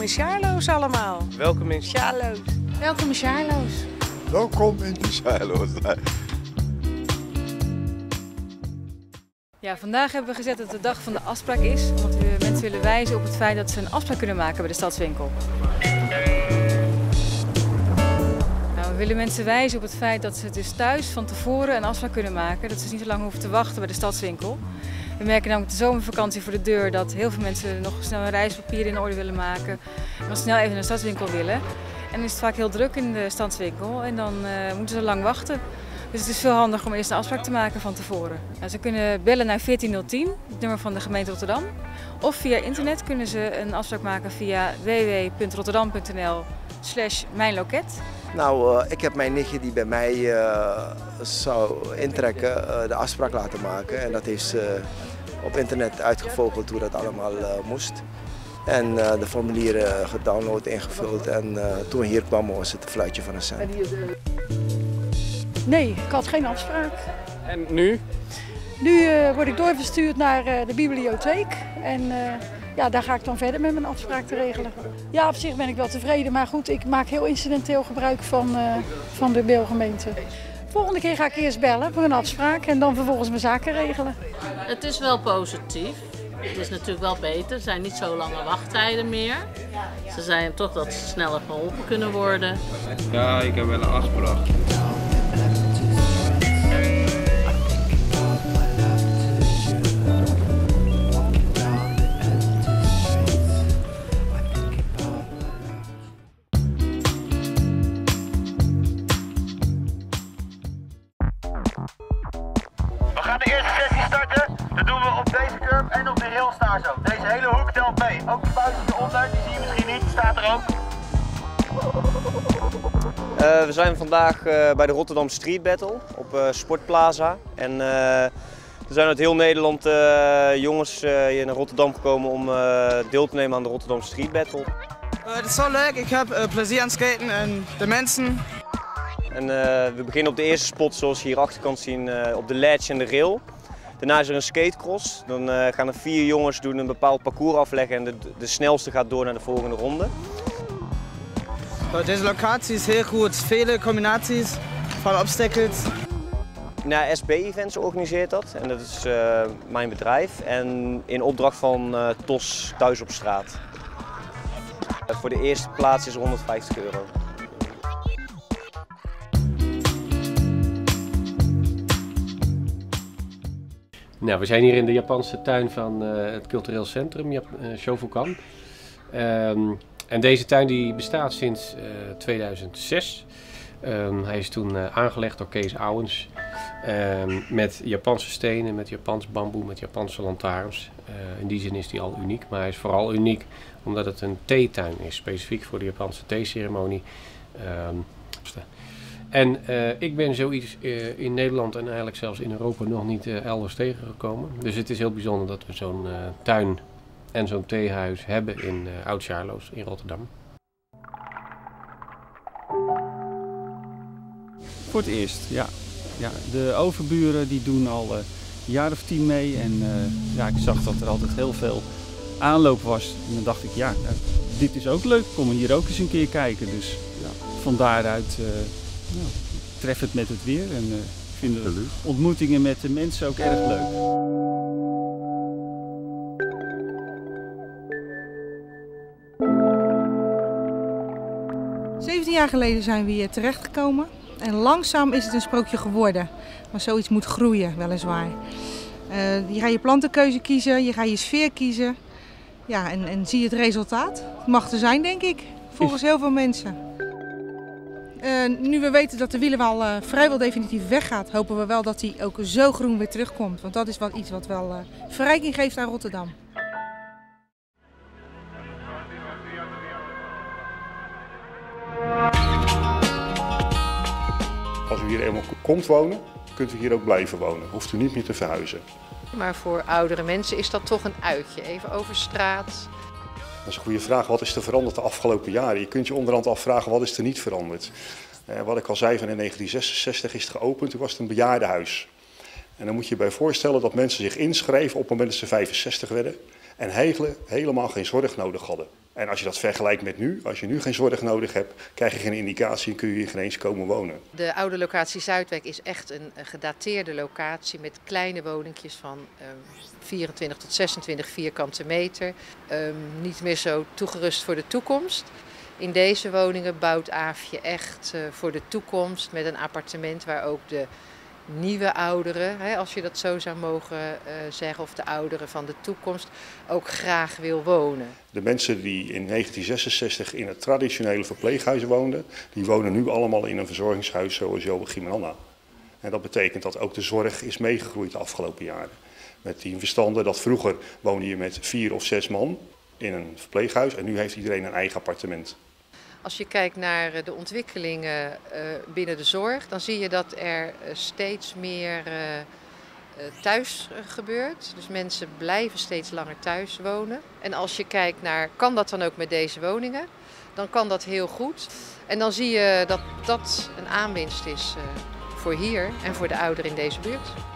in Sjaarloos allemaal. Welkom in Sjaarloos. Welkom in Sjaarloos. Welkom in Sjaarloos. Ja, vandaag hebben we gezet dat het de dag van de afspraak is, omdat we mensen willen wijzen op het feit dat ze een afspraak kunnen maken bij de stadswinkel. Nou, we willen mensen wijzen op het feit dat ze dus thuis van tevoren een afspraak kunnen maken, dat ze niet zo lang hoeven te wachten bij de stadswinkel. We merken namelijk de zomervakantie voor de deur dat heel veel mensen nog snel een reispapier in orde willen maken en dan snel even naar de stadswinkel willen. En dan is het vaak heel druk in de stadswinkel en dan moeten ze lang wachten. Dus het is veel handiger om eerst een afspraak te maken van tevoren. Nou, ze kunnen bellen naar 1410, het nummer van de gemeente Rotterdam. Of via internet kunnen ze een afspraak maken via www.rotterdam.nl/mijnloket. Nou, ik heb mijn nichtje die bij mij zou intrekken, de afspraak laten maken. En dat is op internet uitgevogeld hoe dat allemaal moest. En de formulieren gedownload, ingevuld. En toen we hier kwamen was het een fluitje van een cent. Nee, ik had geen afspraak. En nu? Nu word ik doorverstuurd naar de bibliotheek en ja, daar ga ik dan verder met mijn afspraak te regelen. Ja, op zich ben ik wel tevreden, maar goed, ik maak heel incidenteel gebruik van de Beelgemeente. Volgende keer ga ik eerst bellen voor een afspraak en dan vervolgens mijn zaken regelen. Het is wel positief. Het is natuurlijk wel beter. Er zijn niet zo lange wachttijden meer. Ze zijn toch dat ze sneller geholpen kunnen worden. Ja, ik heb wel een afspraak. We gaan de eerste sessie starten. Dat doen we op deze curb en op de rails daar zo. Deze hele hoek telt mee. Ook de buis hieronder, die zie je misschien niet, staat er ook. We zijn vandaag bij de Rotterdam Street Battle op Sportplaza. En er zijn uit heel Nederland jongens hier naar Rotterdam gekomen om deel te nemen aan de Rotterdam Street Battle. Het is zo leuk, ik heb plezier aan het skaten en de mensen. En we beginnen op de eerste spot zoals je hier achter kan zien op de ledge en de rail. Daarna is er een skatecross. Dan gaan er 4 jongens doen een bepaald parcours afleggen en de snelste gaat door naar de volgende ronde. Deze locatie is heel goed, vele combinaties van obstacles. SB-events organiseert dat en dat is mijn bedrijf en in opdracht van TOS Thuis op Straat. Voor de eerste plaats is €150. Nou, we zijn hier in de Japanse tuin van het cultureel centrum Shofukan. En deze tuin die bestaat sinds 2006. Hij is toen aangelegd door Kees Ouwens met Japanse stenen, met Japans bamboe, met Japanse lantaarns. In die zin is hij al uniek, maar hij is vooral uniek omdat het een theetuin is, specifiek voor de Japanse theeceremonie. En ik ben zoiets in Nederland en eigenlijk zelfs in Europa nog niet elders tegengekomen. Dus het is heel bijzonder dat we zo'n tuin en zo'n theehuis hebben in Oud-Sjaarloos in Rotterdam. Voor het eerst, ja. De overburen die doen al een jaar of 10 mee en ja, ik zag dat er altijd heel veel aanloop was. En dan dacht ik, ja, dit is ook leuk, kom hier ook eens een keer kijken. Dus ja, van daaruit tref het met het weer en ik vind de ontmoetingen met de mensen ook erg leuk. Jaar geleden zijn we hier terechtgekomen en langzaam is het een sprookje geworden. Maar zoiets moet groeien, weliswaar. Je gaat je plantenkeuze kiezen, je gaat je sfeer kiezen. Ja, en zie je het resultaat. Het mag er zijn, denk ik, volgens heel veel mensen. Nu we weten dat de wielenwal vrijwel definitief weggaat, hopen we wel dat hij ook zo groen weer terugkomt. Want dat is wel iets wat wel verrijking geeft aan Rotterdam. Als u hier eenmaal komt wonen, kunt u hier ook blijven wonen. Hoeft u niet meer te verhuizen. Maar voor oudere mensen is dat toch een uitje, even over straat. Dat is een goede vraag. Wat is er veranderd de afgelopen jaren? Je kunt je onderhand afvragen, wat is er niet veranderd? Wat ik al zei, van in 1966 is het geopend, toen was het een bejaardenhuis. En dan moet je je bij voorstellen dat mensen zich inschreven op het moment dat ze 65 werden en helemaal geen zorg nodig hadden. En als je dat vergelijkt met nu, als je nu geen zorg nodig hebt, krijg je geen indicatie en kun je hier geen eens komen wonen. De oude locatie Zuidwijk is echt een gedateerde locatie met kleine woningjes van 24 tot 26 vierkante meter. Niet meer zo toegerust voor de toekomst. In deze woningen bouwt Aafje echt voor de toekomst met een appartement waar ook de nieuwe ouderen, als je dat zo zou mogen zeggen, of de ouderen van de toekomst, ook graag wil wonen. De mensen die in 1966 in het traditionele verpleeghuis woonden, die wonen nu allemaal in een verzorgingshuis zoals Joachim en Anna. En dat betekent dat ook de zorg is meegegroeid de afgelopen jaren. Met die verstanden dat vroeger woonde je met 4 of 6 man in een verpleeghuis en nu heeft iedereen een eigen appartement. Als je kijkt naar de ontwikkelingen binnen de zorg, dan zie je dat er steeds meer thuis gebeurt. Dus mensen blijven steeds langer thuis wonen. En als je kijkt naar, kan dat dan ook met deze woningen? Dan kan dat heel goed. En dan zie je dat dat een aanwinst is voor hier en voor de ouderen in deze buurt.